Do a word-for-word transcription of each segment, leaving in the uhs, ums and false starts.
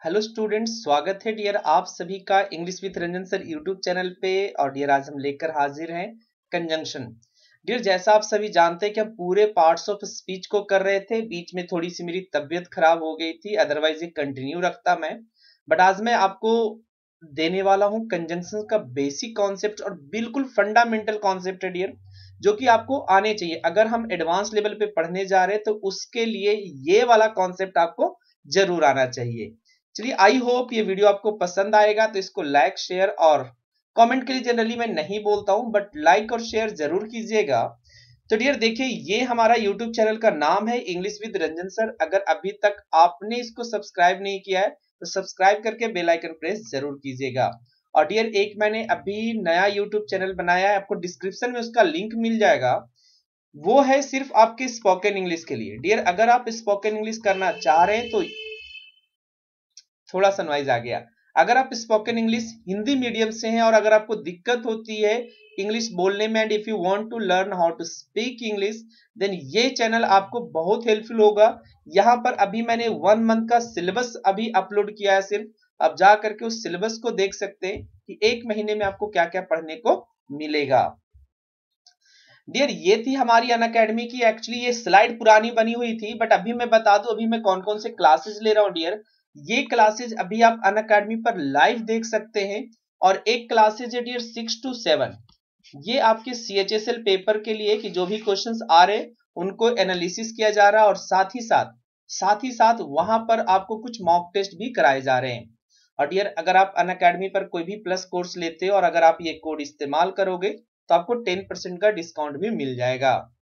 Hello students, स्वागत है dear आप सभी का English with Ranjan sir YouTube channel पे। और डियर आज हम लेकर हाजिर हैं कंजंक्शन। डियर जैसा आप सभी जानते हैं कि हम पूरे पार्ट्स ऑफ स्पीच को कर रहे थे, बीच में थोड़ी सी मेरी तबीयत खराब हो गई थी, अदरवाइज ये कंटिन्यू रखता मैं। बट आज मैं आपको देने वाला हूं कंजंक्शन का बेसिक कॉन्सेप्ट और बिल्कुल फंडामेंटल कॉन्सेप्ट है डियर, जो कि आपको आने चाहिए। अगर हम एडवांस लेवल पे पढ़ने जा रहे हैं तो उसके लिए ये वाला कॉन्सेप्ट आपको जरूर आना चाहिए। चलिए, आई होप ये वीडियो आपको पसंद आएगा, तो इसको लाइक शेयर और कमेंट के लिए जनरली मैं नहीं बोलता हूं, बट लाइक और शेयर जरूर कीजिएगा। तो डियर देखिए, ये हमारा यूट्यूब चैनल का नाम है इंग्लिश विद रंजन सर। अगर अभी तक आपने इसको सब्सक्राइब नहीं किया है तो सब्सक्राइब करके बेल आइकन प्रेस जरूर कीजिएगा। और डियर एक मैंने अभी नया यूट्यूब चैनल बनाया है, आपको डिस्क्रिप्शन में उसका लिंक मिल जाएगा। वो है सिर्फ आपके स्पोकन इंग्लिश के लिए। डियर अगर आप स्पोकन इंग्लिश करना चाह रहे हैं तो थोड़ा सा नॉइज आ गया। अगर आप स्पोकन इंग्लिश हिंदी मीडियम से हैं और अगर आपको दिक्कत होती है इंग्लिश बोलने में, and if you want to learn how to speak English, then ये चैनल आपको बहुत हेल्पफुल होगा। यहाँ पर अभी मैंने वन मंथ का सिलेबस अभी अपलोड किया है सिर्फ। अब जा करके उस सिलेबस को देख सकते हैं कि एक महीने में आपको क्या क्या पढ़ने को मिलेगा। डियर ये थी हमारी अनअकैडमी की। एक्चुअली ये स्लाइड पुरानी बनी हुई थी, बट अभी मैं बता दूं अभी मैं कौन कौन से क्लासेस ले रहा हूं डियर। ये क्लासेज अभी आप अनअकैडमी पर लाइव देख सकते हैं। और एक क्लासेज है डियर सिक्स टू सेवन, ये आपके C H S L paper के लिए कि जो भी क्वेश्चंस आ रहे हैं उनको एनालिसिस किया जा रहा है, और साथ ही साथ साथ ही साथ वहां पर आपको कुछ मॉक टेस्ट भी कराए जा रहे हैं। और डियर अगर आप अनअकैडमी पर कोई भी प्लस कोर्स लेते हो और अगर आप ये कोड इस्तेमाल करोगे तो आपको टेन परसेंट का डिस्काउंट भी मिल जाएगा।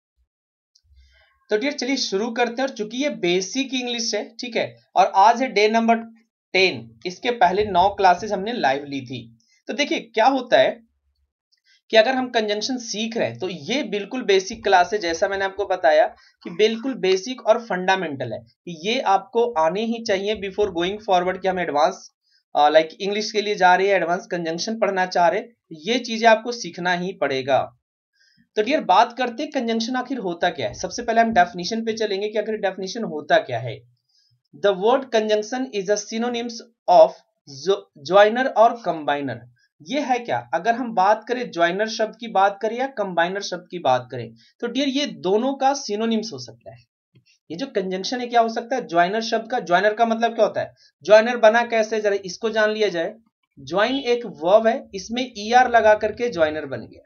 तो डियर चलिए शुरू करते हैं। और चूंकि ये बेसिक इंग्लिश है, ठीक है, और आज है डे नंबर टेन, इसके पहले नौ क्लासेस हमने लाइव ली थी। तो देखिए क्या होता है कि अगर हम कंजंक्शन सीख रहे हैं तो ये बिल्कुल बेसिक क्लास है, जैसा मैंने आपको बताया कि बिल्कुल बेसिक और फंडामेंटल है। ये आपको आने ही चाहिए बिफोर गोइंग फॉरवर्ड कि हम एडवांस लाइक इंग्लिश के लिए जा रहे हैं, एडवांस कंजंक्शन पढ़ना चाह रहे हैं, ये चीजें आपको सीखना ही पड़ेगा। तो डियर बात करते हैं कंजंक्शन आखिर होता क्या है। सबसे पहले हम डेफिनेशन पे चलेंगे कि आखिर डेफिनेशन होता क्या है। The word conjunction is a synonyms of joiner और कंबाइनर। ये है क्या, अगर हम बात करें ज्वाइनर शब्द की बात करें या कंबाइनर शब्द की बात करें, तो डियर ये दोनों का सिनोनिम्स हो सकता है। ये जो कंजंक्शन है क्या हो सकता है, ज्वाइनर शब्द का। ज्वाइनर का मतलब क्या होता है, ज्वाइनर बना कैसे, जरा इसको जान लिया जाए। ज्वाइन एक वर्ब है, इसमें ई आर लगा करके ज्वाइनर बन गया।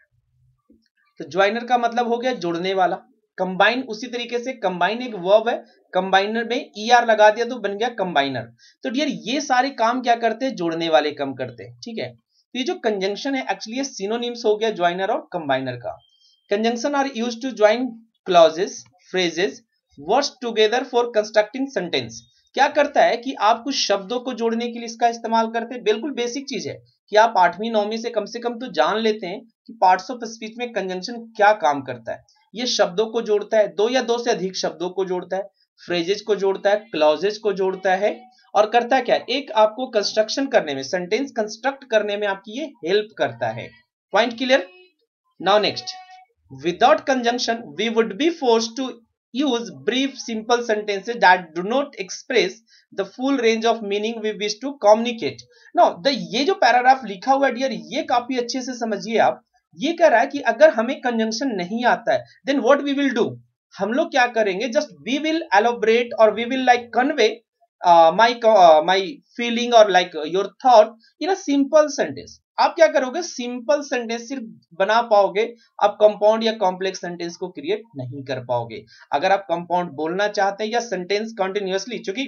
तो ज्वाइनर का मतलब हो गया जोड़ने वाला। कंबाइन उसी तरीके से, कंबाइन एक वर्ब है, कंबाइनर में ई आर लगा दिया तो बन गया कंबाइनर। तो डियर ये सारे काम क्या करते हैं, जोड़ने वाले काम करते हैं, ठीक है। तो ये जो कंजंक्शन है एक्चुअली सिनोनिम्स हो गया ज्वाइनर और कंबाइनर का। Conjunction are used to join clauses, phrases, words together for constructing sentence. क्या करता है कि आप कुछ शब्दों को जोड़ने के लिए इसका इस्तेमाल करते हैं। बिल्कुल बेसिक चीज है कि आप आठवीं नौवीं से कम से कम तो जान लेते हैं कि पार्ट्स ऑफ स्पीच में कंजंक्शन क्या काम करता है। ये शब्दों को जोड़ता है, दो या दो से अधिक शब्दों को जोड़ता है, फ्रेजेज को जोड़ता है, क्लॉजेज को जोड़ता है, और करता क्या, एक आपको कंस्ट्रक्शन करने में, सेंटेंस कंस्ट्रक्ट करने में आपकी ये हेल्प करता है। Point clear. Now next, without conjunction we would be forced to use brief simple sentences that do not express the full range of meaning we wish to communicate. Now the ये जो paragraph लिखा हुआ है dear, ये काफी अच्छे से समझिए आप। ये कह रहा है कि अगर हमें कंजंक्शन नहीं आता है, then what we will do, हम लोग क्या करेंगे, just we will elaborate or we will like convey uh, my uh, my feeling or like your thought in a simple sentence. आप क्या करोगे, सिंपल सेंटेंस सिर्फ बना पाओगे, आप कंपाउंड या कॉम्प्लेक्स सेंटेंस को क्रिएट नहीं कर पाओगे। अगर आप कंपाउंड बोलना चाहते हैं या सेंटेंस कंटिन्यूअसली, क्योंकि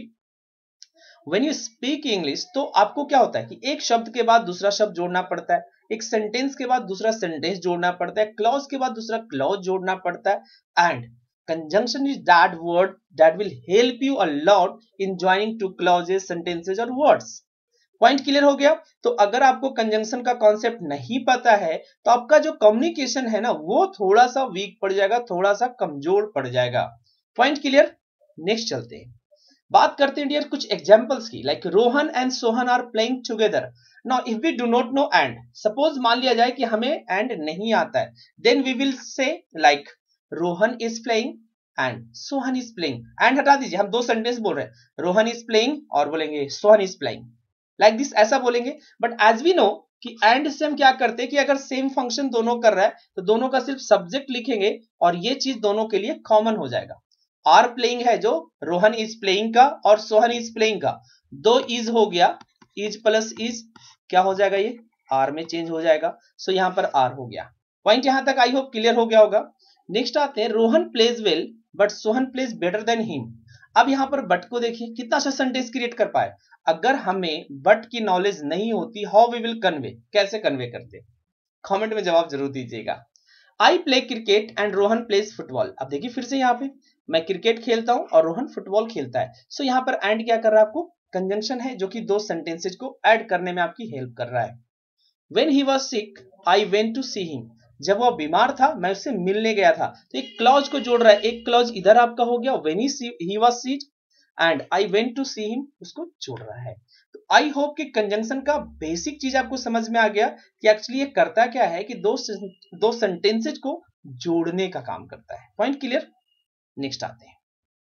व्हेन यू स्पीक इंग्लिश तो आपको क्या होता है कि एक शब्द के बाद दूसरा शब्द जोड़ना पड़ता है, एक सेंटेंस के बाद दूसरा सेंटेंस जोड़ना पड़ता है, क्लॉज के बाद दूसरा क्लॉज जोड़ना पड़ता है। And conjunction is that word that will help you a lot in joining two clauses, sentences और words. पॉइंट क्लियर हो गया। तो अगर आपको कंजंक्शन का कॉन्सेप्ट नहीं पता है तो आपका जो कम्युनिकेशन है ना वो थोड़ा सा वीक पड़ जाएगा, थोड़ा सा कमजोर पड़ जाएगा। Point clear. नेक्स्ट चलते हैं, बात करते हैं डियर कुछ एग्जांपल्स की। Like Rohan and Sohan are playing together. Now if we do not know and, suppose मान लिया जाए कि हमें एंड नहीं आता है, then we will say like Rohan is playing and Sohan is playing. And हटा दीजिए, हम दो सेंटेंस बोल रहे हैं, रोहन इज प्लेइंग और बोलेंगे Sohan is playing, like this ऐसा बोलेंगे। बट एज वी नो कि एंड से हम क्या करते हैं कि अगर सेम फंक्शन दोनों कर रहा है तो दोनों का सिर्फ सब्जेक्ट लिखेंगे और ये चीज दोनों के लिए कॉमन हो जाएगा। आर प्लेइंग है जो रोहन इज प्लेइंग का और सोहन इज प्लेइंग का, दो इज हो गया, इज प्लस इज क्या हो जाएगा, ये आर में चेंज हो जाएगा। सो यहां पर आर हो गया। पॉइंट यहां तक आई होप क्लियर हो गया होगा। नेक्स्ट आते हैं, Rohan plays well but Sohan plays better than him. अब यहां पर बट को देखिए कितना अच्छा सेंटेंस क्रिएट कर पाए। अगर हमें बट की नॉलेज नहीं होती, हाउ वी विल कन्वे, कैसे कन्वे करते, कमेंट में जवाब जरूर दीजिएगा। I play cricket and Rohan plays football. अब देखिए फिर से यहाँ पे मैं क्रिकेट खेलता हूं और रोहन फुटबॉल खेलता है। सो so, यहाँ पर एंड क्या कर रहा है, आपको कंजंक्शन है जो कि दो सेंटेंसेज को ऐड करने में आपकी हेल्प कर रहा है। When he was sick, I went to see him. जब वो बीमार था मैं उससे मिलने गया था। तो एक क्लॉज को जोड़ रहा है, एक क्लॉज इधर आपका हो गया when he, he was sick and I went to see him, उसको जोड़ रहा है। तो आई होप कि कंजंक्शन का बेसिक चीज आपको समझ में आ गया कि एक्चुअली ये करता क्या है कि दो दो सेंटेंसेज को जोड़ने का काम करता है। Point clear. नेक्स्ट आते हैं,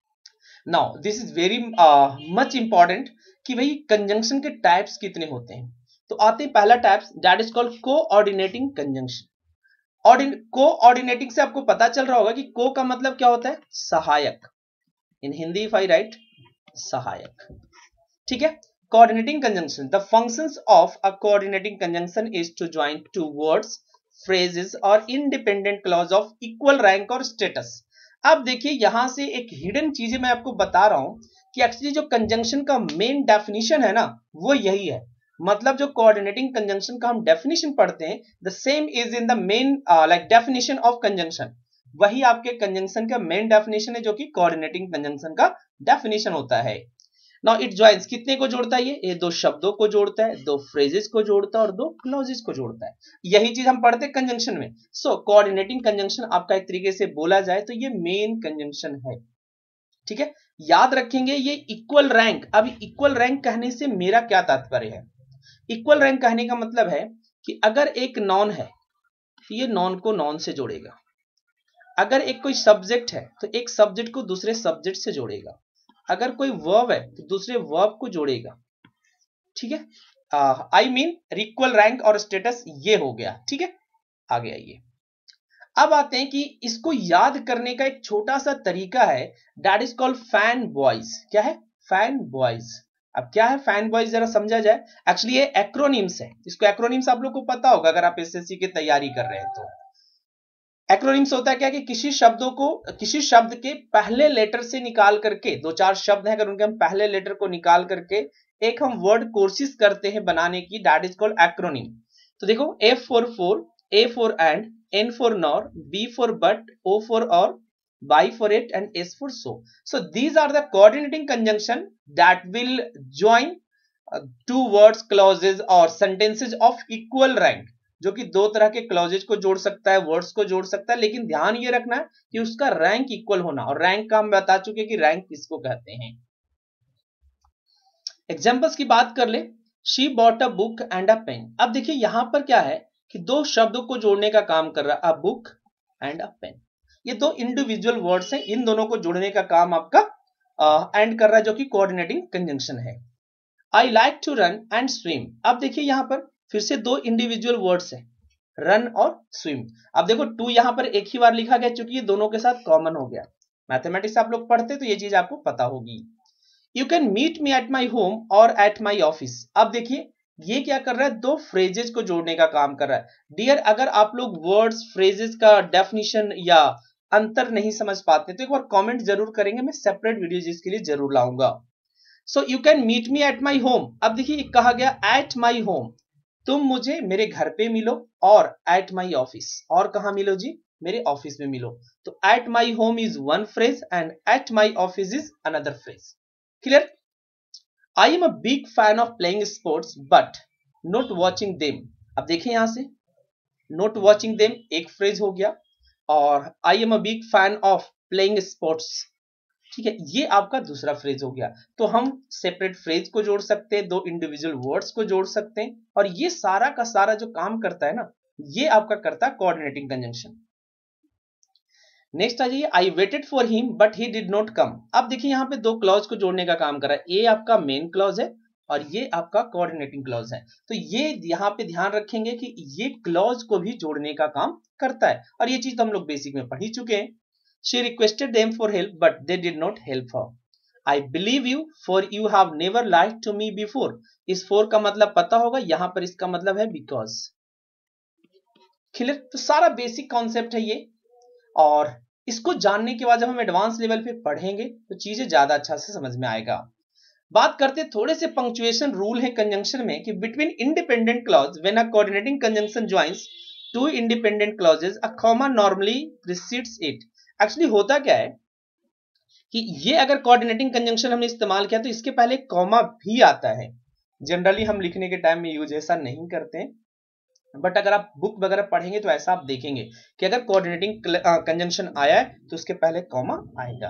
now this is very much important कि भाई कंजंक्शन के टाइप्स कितने होते हैं। तो आते हैं पहला types, that is called coordinating conjunction. Coordinating से आपको पता चल रहा होगा कि को का मतलब क्या होता है, सहायक। In Hindi if I write, सहायक, ठीक है। Coordinating conjunction, the functions of a coordinating conjunction is to join two words, phrases और independent clause of equal rank और स्टेटस। अब देखिए यहां से एक हिडन चीजें मैं आपको बता रहा हूं कि एक्चुअली जो कंजंक्शन का मेन डेफिनेशन है ना वो यही है। मतलब जो कोऑर्डिनेटिंग कंजंक्शन का हम डेफिनेशन पढ़ते हैं, the same is in the main like definition of conjunction, वही आपके कंजंक्शन का मेन डेफिनेशन है जो कि कोऑर्डिनेटिंग कंजंक्शन का डेफिनेशन होता है। नाउ इट जॉइंस, कितने को जोड़ता है, ये ये दो शब्दों को जोड़ता है, दो फ्रेजेस को जोड़ता है और दो क्लॉजेस को जोड़ता है। यही चीज हम पढ़ते हैं कंजंक्शन में। सो कोऑर्डिनेटिंग कंजंक्शन आपका एक तरीके से बोला जाए तो ये मेन कंजंक्शन है, ठीक है। याद रखेंगे ये इक्वल रैंक। अब इक्वल रैंक कहने से मेरा क्या तात्पर्य है, इक्वल रैंक कहने का मतलब है कि अगर एक नॉन है तो ये नॉन को नॉन से जोड़ेगा, अगर एक कोई सब्जेक्ट है तो एक सब्जेक्ट को दूसरे सब्जेक्ट से जोड़ेगा, अगर कोई वर्ब है तो दूसरे वर्ब को जोड़ेगा, ठीक है। आई मीन इक्वल रैंक और स्टेटस ये हो गया, ठीक है। आगे आइए, अब आते हैं कि इसको याद करने का एक छोटा सा तरीका है, that is called fan boys. क्या है, फैन बॉयज। अब क्या है फैन बॉयज, जरा समझा जाए। एक्चुअली ये एक्रोनिम्स है, इसको एक्रोनिम्स आप लोग को पता होगा अगर आप एसएससी की तैयारी कर रहे हैं तो। एक्रोनिम्स होता है क्या कि किसी शब्दों को, किसी शब्द के पहले लेटर से निकाल करके, दो चार शब्द हैं अगर उनके हम पहले लेटर को निकाल करके एक हम वर्ड कोशिश करते हैं बनाने की, दैट इज कॉल्ड एक्रोनिम। तो देखो, F for for, A for and, N for nor, B for but, O for or, Y for it and S for so. So these are the coordinating conjunction that will join uh, two words, clauses or sentences of equal rank, जो कि दो तरह के clauses को जोड़ सकता है, words को जोड़ सकता है, लेकिन ध्यान ये रखना है कि उसका रैंक इक्वल होना। और रैंक का हम बता चुके कि रैंक किसको कहते हैं। एग्जाम्पल्स की बात कर ले, she bought a book and a pen। अब देखिए यहां पर क्या है कि दो शब्दों को जोड़ने का काम कर रहा है, a book and a pen. ये दो इंडिविजुअल वर्ड्स हैं, इन दोनों को जोड़ने का काम आपका एंड कर रहा है जो कि कोऑर्डिनेटिंग कंजंक्शन है। I like to run and swim. अब देखिए यहां पर फिर से दो इंडिविजुअल वर्ड्स हैं, रन और स्विम। अब देखो टू यहां पर एक ही बार लिखा गया क्योंकि ये दोनों के साथ कॉमन हो गया। मैथमेटिक्स आप लोग पढ़ते तो ये चीज आपको पता होगी। You can meet me at my home और एट माई ऑफिस। अब देखिए ये क्या कर रहा है, दो फ्रेजेस को जोड़ने का काम कर रहा है। डियर, अगर आप लोग वर्ड्स फ्रेजेस का डेफिनेशन या अंतर नहीं समझ पाते तो एक बार कमेंट जरूर करेंगे, मैं सेपरेट वीडियो जिसके लिए जरूर लाऊंगा। So you can meet me at my home. अब देखिए कहा गया एट माई होम, तुम मुझे मेरे घर पे मिलो, और एट माई ऑफिस, और कहां मिलो जी, मेरे ऑफिस में मिलो। तो at my home is one phrase and at my office is another phrase. Clear. I am a big fan of playing sports but not watching them। अब देखिए यहां से not watching them एक फ्रेज हो गया, और I am a big fan of playing sports, ठीक है, ये आपका दूसरा फ्रेज हो गया। तो हम सेपरेट फ्रेज को जोड़ सकते हैं, दो इंडिविजुअल वर्ड्स को जोड़ सकते हैं, और ये सारा का सारा जो काम करता है ना, ये आपका करता है कोऑर्डिनेटिंग कंजंक्शन। नेक्स्ट आ जाइए, I waited for him but he did not come. अब देखिए यहाँ पे दो क्लॉज को जोड़ने का काम कर रहा है, ये आपका मेन क्लॉज है और ये आपका कोऑर्डिनेटिंग क्लॉज है। तो ये यहाँ पे ध्यान रखेंगे कि ये क्लॉज को भी जोड़ने का काम करता है और ये चीज तो हम लोग बेसिक में पढ़ ही चुके हैं। She requested them for help but they did not help her. I believe you for you have never lied to me before. इस फोर का मतलब पता होगा, यहां पर इसका मतलब है बिकॉज। क्लियर? तो सारा बेसिक कॉन्सेप्ट है ये, और इसको जानने के बाद जब हम एडवांस लेवल पे पढ़ेंगे तो चीजें ज्यादा अच्छा से समझ में आएगा। बात करते थोड़े से पंक्चुएशन रूल है कंजंक्शन में कि between independent clause when a coordinating conjunction joins two independent clauses a comma normally precedes it. Actually होता क्या है कि ये अगर कोऑर्डिनेटिंग कंजंक्शन हमने इस्तेमाल किया तो इसके पहले कॉमा भी आता है। जनरली हम लिखने के टाइम में यूज ऐसा नहीं करते हैं, बट अगर आप बुक वगैरह पढ़ेंगे तो ऐसा आप देखेंगे कि अगर कोऑर्डिनेटिंग कंजंक्शन आया है तो उसके पहले कॉमा आएगा।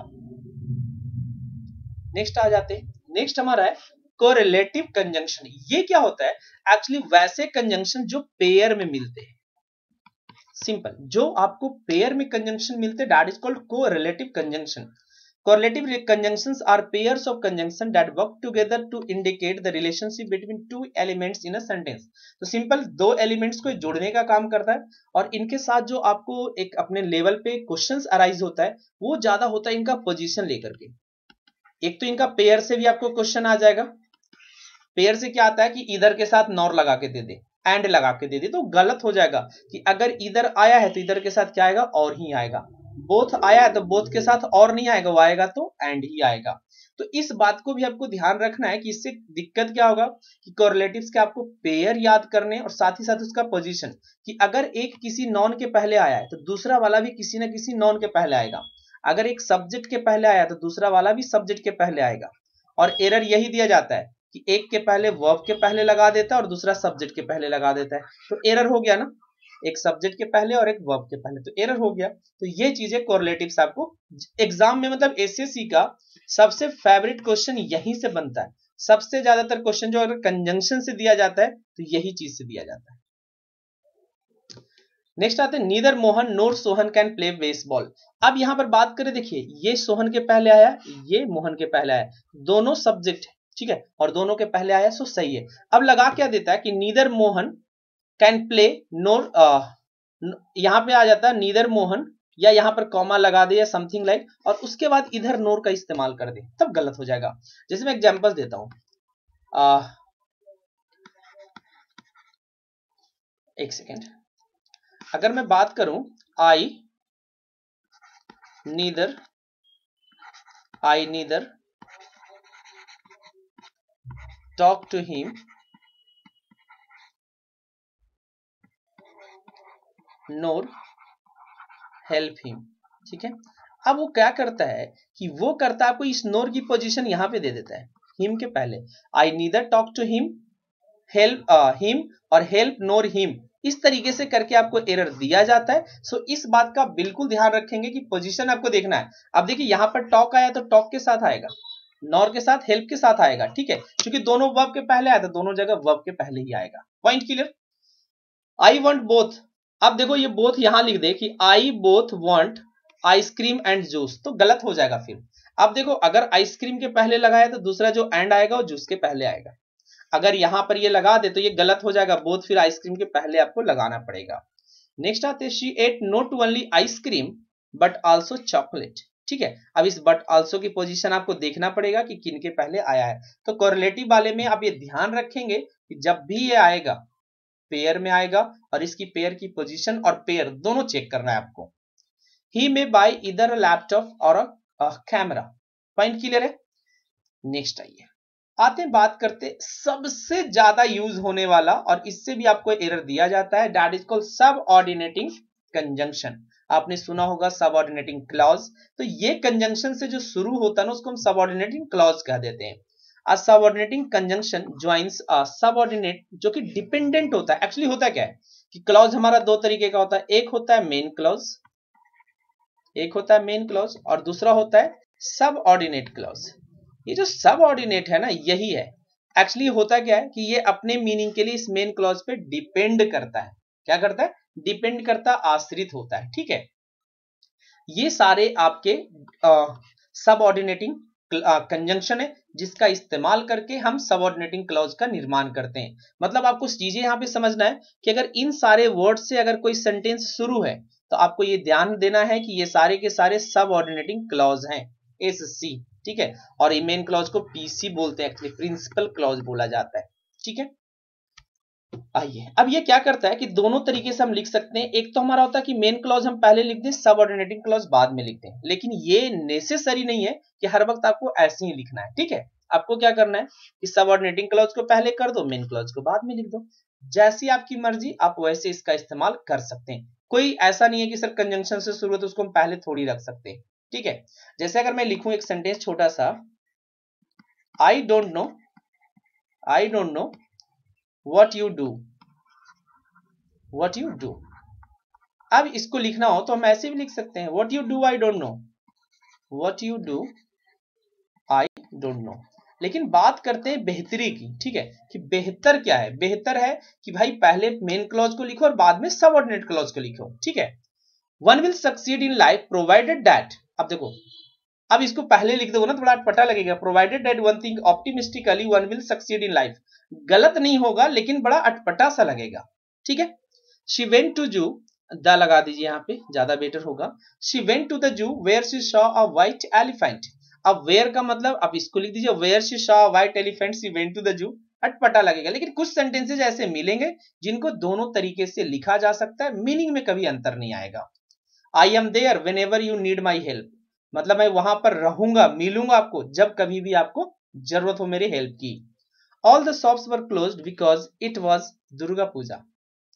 नेक्स्ट आ जाते हैं, नेक्स्ट हमारा है कोरिलेटिव कंजंक्शन। ये क्या होता है? एक्चुअली वैसे कंजंक्शन जो पेयर में मिलते हैं, सिंपल, जो आपको पेयर में कंजंक्शन मिलते हैं that is called correlative conjunction. Correlative conjunctions are pairs of conjunction that work together to indicate the relationship between two elements in a sentence. तो सिंपल दो एलिमेंट्स को जोड़ने का काम करता है और इनके साथ जो आपको एक अपने लेवल पे क्वेश्चंस अराइज होता है वो ज्यादा होता है इनका पोजीशन लेकर के। एक तो इनका पेयर से भी आपको क्वेश्चन आ जाएगा। पेयर से क्या आता है कि इधर के साथ नॉर लगा के दे दे, एंड लगा के दे दे, तो गलत हो जाएगा कि अगर इधर आया है तो इधर के साथ क्या आएगा? और ही आएगा। बोथ आया है तो बोथ के साथ और नहीं आएगा, वो आएगा तो एंड ही आएगा। तो इस बात को भी आपको ध्यान रखना है कि इससे दिक्कत क्या होगा कि कोरिलेटिव्स के आपको पेयर याद करने और साथ ही साथ उसका पोजीशन, कि अगर एक किसी नॉन के पहले आया है तो दूसरा वाला भी किसी ना किसी नॉन के पहले आएगा। अगर एक सब्जेक्ट के पहले आया तो दूसरा वाला भी सब्जेक्ट के पहले आएगा। और एरर यही दिया जाता है कि एक के पहले वर्ब के पहले लगा देता है और दूसरा सब्जेक्ट के पहले लगा देता है, तो एरर हो गया ना, एक सब्जेक्ट के पहले और एक वर्ब के पहले, तो एरर हो गया। तो ये चीजें कोरिलेटिव्स आपको एग्जाम में, मतलब एसएससी का सबसे फेवरेट क्वेश्चन यहीं से बनता है। सबसे ज्यादातर क्वेश्चन जो अगर कंजंक्शन से दिया जाता है तो यही चीज से दिया जाता है। नेक्स्ट आते हैं, neither Mohan nor Sohan can play baseball. अब यहां पर बात करें, देखिए ये सोहन के पहले आया, ये मोहन के पहले आया, दोनों सब्जेक्ट है, ठीक है, और दोनों के पहले आया, सो सही है। अब लगा क्या देता है कि neither Mohan can play nor, यहां पे आ जाता है नीदर मोहन, या यहां पर कॉमा लगा दे या समथिंग लाइक, और उसके बाद इधर नोर का इस्तेमाल कर दे, तब गलत हो जाएगा। जैसे मैं एग्जांपल देता हूं, आ, एक सेकेंड, अगर मैं बात करूं I neither I neither talk to him nor help him, ठीक है। अब वो क्या करता है कि वो करता है आपको इस नोर की पोजीशन यहां पे दे देता है हिम के पहले। I neither talk to him help him और हेल्प नोर हिम, इस तरीके से करके आपको एरर दिया जाता है। सो इस बात का बिल्कुल ध्यान रखेंगे कि पोजीशन आपको देखना है। अब देखिए यहां पर टॉक आया तो टॉक के साथ आएगा, नॉर के साथ, हेल्प के साथ आएगा, ठीक है, क्योंकि दोनों वर्ब के पहले आया तो दोनों जगह वर्ब के पहले ही आएगा। Point clear? I want both, अब देखो ये बोथ यहां लिख दे कि I both want ice cream and juice, तो गलत हो जाएगा फिर। अब देखो अगर आइसक्रीम के पहले लगाया तो दूसरा जो एंड आएगा वो जूस के पहले आएगा। अगर यहां पर ये लगा दे तो ये गलत हो जाएगा, बोथ फिर आइसक्रीम के पहले आपको लगाना पड़ेगा। नेक्स्ट आते, she ate not only ice cream but also chocolate, ठीक है। अब इस बट आल्सो की पोजीशन आपको देखना पड़ेगा कि किन के पहले आया है। तो कोरिलेटिव वाले में आप ये ध्यान रखेंगे कि जब भी ये आएगा पेयर में आएगा और इसकी पेयर की पोजीशन और पेयर दोनों चेक करना है आपको। ही मे बाय इधर अ लैपटॉप और अ कैमरा। पॉइंट क्लियर है? नेक्स्ट आइए, आते हैं बात करते सबसे ज्यादा यूज होने वाला और इससे भी आपको एरर दिया जाता है, that is called subordinating conjunction. आपने सुना होगा सबऑर्डिनेटिंग क्लॉज, तो ये कंजंक्शन से जो शुरू होता है ना उसको हम सबऑर्डिनेटिंग क्लॉज कह देते हैं। A subordinating conjunction joins a subordinate जो कि डिपेंडेंट होता है। एक्चुअली होता क्या है कि क्लॉज हमारा दो तरीके का होता है, एक होता है मेन क्लॉज, एक होता है मेन क्लॉज और दूसरा होता है सबऑर्डिनेट क्लॉज। ये जो सबऑर्डिनेट है ना यही है, एक्चुअली होता क्या है कि ये अपने मीनिंग के लिए इस मेन क्लॉज पे डिपेंड करता है। क्या करता है? डिपेंड करता, आश्रित होता है, ठीक है। ये सारे आपके सबऑर्डिनेटिंग कंजंक्शन है जिसका इस्तेमाल करके हम सबऑर्डिनेटिंग क्लॉज का निर्माण करते हैं। मतलब आपको चीजें यहाँ पे समझना है कि अगर इन सारे वर्ड से अगर कोई सेंटेंस शुरू है तो आपको ये ध्यान देना है कि ये सारे के सारे सबऑर्डिनेटिंग क्लॉज हैं, एस सी, ठीक है। और ये मेन क्लॉज को पीसी बोलते हैं, एक्चुअली प्रिंसिपल क्लॉज बोला जाता है, ठीक है। आइए अब ये क्या करता है कि दोनों तरीके से हम लिख सकते हैं। एक तो हमारा होता है कि मेन क्लॉज हम पहले लिख दें, सबऑर्डिनेटिंग क्लॉज बाद में लिखते हैं, लेकिन ये नेसेसरी नहीं है कि हर वक्त आपको ऐसे ही लिखना है, ठीक है। आपको क्या करना है कि सबऑर्डिनेटिंग क्लॉज को पहले कर दो, मेन क्लॉज को बाद में लिख दो। जैसी आपकी मर्जी, आप वैसे इसका इस्तेमाल कर सकते हैं। कोई ऐसा नहीं है कि सर कंजंक्शन से शुरू है तो उसको हम पहले थोड़ी रख सकते हैं, ठीक है। जैसे अगर मैं लिखूं एक सेंटेंस छोटा सा, I don't know, I don't know what you do, what you do. अब इसको लिखना हो तो हम ऐसे भी लिख सकते हैं, what you do I don't know, what you do I don't know. लेकिन बात करते हैं बेहतरी की, ठीक है, कि बेहतर क्या है। बेहतर है कि भाई पहले मेन क्लॉज को लिखो और बाद में सबऑर्डिनेट क्लॉज को लिखो, ठीक है। One will succeed in life provided that, अब देखो, अब इसको पहले लिख दो ना, थोड़ा अटपटा लगेगा। Provided that one thing optimistically one will succeed in life, गलत नहीं होगा लेकिन बड़ा अटपटा सा लगेगा, ठीक है। She went to zoo, the लगा दीजिए यहाँ पे, ज्यादा बेटर होगा। She went to the zoo where she saw a white elephant. अब वेयर का मतलब आप इसको लिख दीजिए, where she saw a white elephant, she went to the zoo, अटपटा लगेगा। लेकिन कुछ सेंटेंसेज ऐसे मिलेंगे जिनको दोनों तरीके से लिखा जा सकता है, मीनिंग में कभी अंतर नहीं आएगा। I am there whenever you need my help, मतलब मैं वहां पर रहूंगा, मिलूंगा आपको जब कभी भी आपको जरूरत हो मेरी हेल्प की। All the shops were closed because it was Durga Puja,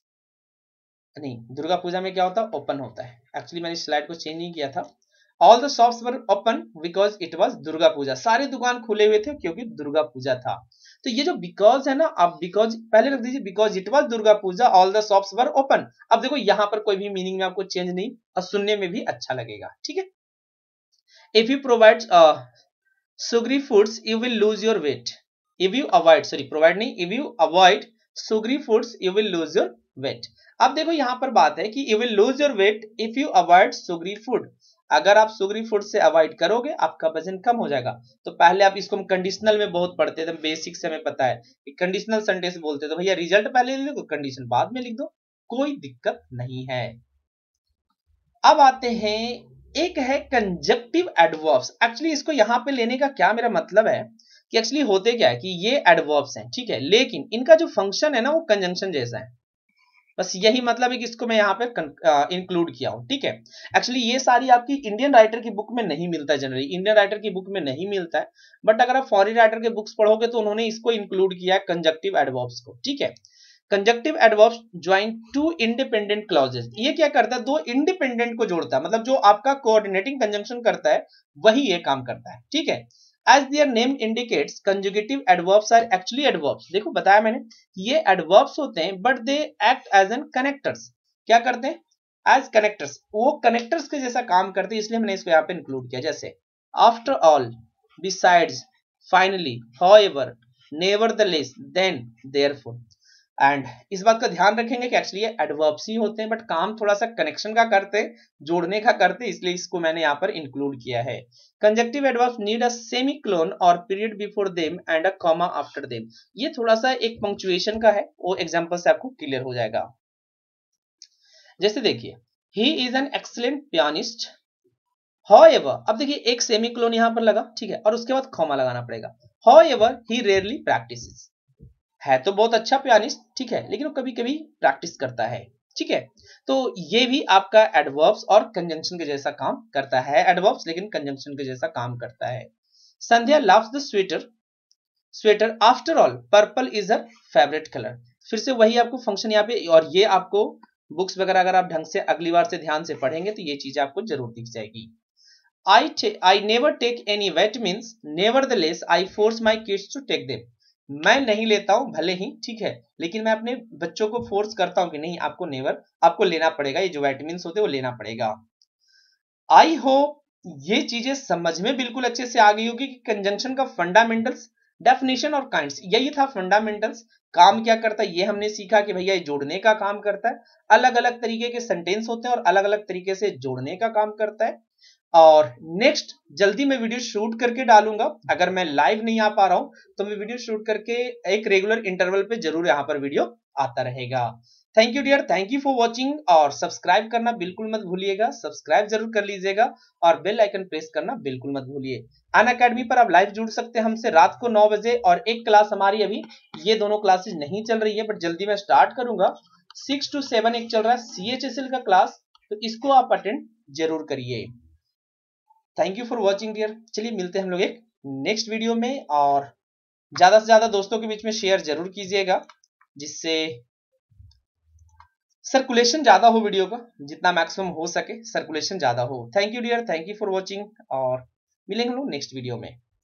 नहीं, दुर्गा पूजा में क्या होता है, ओपन होता है। एक्चुअली मैंने स्लाइड को चेंज नहीं किया था। All the shops were open because it was Durga Puja, सारे दुकान खुले हुए थे क्योंकि दुर्गा पूजा था। तो ये जो बिकॉज है ना, आप बिकॉज पहले रख दीजिए, because it was Durga Puja all the shops were open. अब देखो यहाँ पर कोई भी मीनिंग में आपको चेंज नहीं, और सुनने में भी अच्छा लगेगा, ठीक है। If you provide sugary foods you will lose your weight, if you avoid, sorry provide नहीं, if you avoid sugary foods you will lose your weight। अब देखो यहाँ पर बात है कि you will lose your weight if you avoid sugary food, अगर आप सुगरी फूड से अवॉइड करोगे आपका वजन कम हो जाएगा। तो पहले आप इसको हम कंडीशनल में बहुत पढ़ते थे, बेसिक से हमें पता है कि कंडीशनल सेंटेंस बोलते हैं, तो भैया रिजल्ट पहले लिख दो, कंडीशन बाद में लिख दो, कोई दिक्कत नहीं है। अब आते हैं, एक है कंजक्टिव एडवर्ब्स। एक्चुअली इसको यहाँ पे लेने का क्या मेरा मतलब है कि एक्चुअली होते क्या है कि ये एडवर्ब्स हैं, ठीक है, लेकिन इनका जो फंक्शन है ना वो कंजंक्शन जैसा है, बस यही मतलब है कि इसको मैं यहाँ पे इंक्लूड किया हूँ, ठीक है। एक्चुअली ये सारी आपकी इंडियन राइटर की बुक में नहीं मिलता है, जनरली इंडियन राइटर की बुक में नहीं मिलता है, बट अगर आप फॉरेन राइटर के बुक्स पढ़ोगे तो उन्होंने इसको इंक्लूड किया है, कंजक्टिव एडवर्ब्स को, ठीक है। Conjunctive adverbs join two independent clauses, ये क्या करता है, दो इंडिपेंडेंट को जोड़ता है, मतलब जो आपका कोऑर्डिनेटिंग कंजंक्शन करता है वही ये काम करता है, ठीक है। As their name indicates, conjugative adverbs are actually adverbs। देखो बताया मैंने, ये adverbs होते हैं but they act as an connectors। क्या करते हैं, as connectors, वो connectors के जैसा काम करते हैं, इसलिए मैंने इसको यहाँ पे इंक्लूड किया। जैसे after all, besides, finally, however, nevertheless, then, therefore। And इस बात का ध्यान रखेंगे कि एक्चुअली ये एडवर्ब्स ही होते हैं बट काम थोड़ा सा कनेक्शन का करते हैं, जोड़ने का करते हैं, इसलिए इसको मैंने यहाँ पर इंक्लूड किया है। Conjunctive adverbs need a semicolon और period before them and a comma after them. ये थोड़ा सा एक पंक्चुएशन का है, वो एग्जांपल से आपको क्लियर हो जाएगा। जैसे देखिए, he is an excellent pianist, however, अब देखिए एक सेमीकोलन यहाँ पर लगा, ठीक है, और उसके बाद कॉमा लगाना पड़ेगा। however, he rarely practices, है तो बहुत अच्छा पियानिस्ट, ठीक है, लेकिन वो कभी कभी प्रैक्टिस करता है, ठीक है। तो ये भी आपका एडवर्ब्स और कंजंक्शन के जैसा काम करता है, एडवर्ब्स लेकिन कंजंक्शन के जैसा काम करता है। Sandhya loves the sweater, sweater after all purple is her favourite colour, फिर से वही आपको फंक्शन यहाँ पे, और ये आपको बुक्स वगैरह अगर आप ढंग से अगली बार से ध्यान से पढ़ेंगे तो ये चीज आपको जरूर दिख जाएगी। I, I never take any wet means nevertheless I force my kids to take them। मैं नहीं लेता हूं भले ही, ठीक है, लेकिन मैं अपने बच्चों को फोर्स करता हूं कि नहीं आपको नेवर, आपको लेना पड़ेगा, ये जो विटामिन्स होते हैं वो लेना पड़ेगा। आई होप ये चीजें समझ में बिल्कुल अच्छे से आ गई होगी कि कंजंक्शन का फंडामेंटल्स डेफिनेशन और काइंड्स, यही था फंडामेंटल्स। काम क्या करता है ये हमने सीखा कि भैया ये जोड़ने का काम करता है, अलग अलग तरीके के सेंटेंस होते हैं और अलग अलग तरीके से जोड़ने का काम करता है। और नेक्स्ट जल्दी मैं वीडियो शूट करके डालूंगा, अगर मैं लाइव नहीं आ पा रहा हूं तो मैं वीडियो शूट करके एक रेगुलर इंटरवल पे जरूर यहाँ पर वीडियो आता रहेगा। Thank you dear, thank you for watching, और सब्सक्राइब करना बिल्कुल मत भूलिएगा, सब्सक्राइब जरूर कर लीजिएगा और बेल आइकन प्रेस करना बिल्कुल मत भूलिए। अन अकेडमी पर आप लाइव जुड़ सकते हैं हमसे रात को नौ बजे, और एक क्लास हमारी अभी ये दोनों क्लासेस नहीं चल रही है बट जल्दी मैं स्टार्ट करूंगा, सिक्स टू सेवन एक चल रहा है सी एच एस एल का क्लास, तो इसको आप अटेंड जरूर करिए। Thank you for watching dear, चलिए मिलते हैं हम लोग एक नेक्स्ट वीडियो में, और ज्यादा से ज्यादा दोस्तों के बीच में शेयर जरूर कीजिएगा जिससे सर्कुलेशन ज्यादा हो वीडियो का, जितना मैक्सिमम हो सके सर्कुलेशन ज्यादा हो। Thank you dear, thank you for watching, और मिलेंगे हम लोग नेक्स्ट वीडियो में।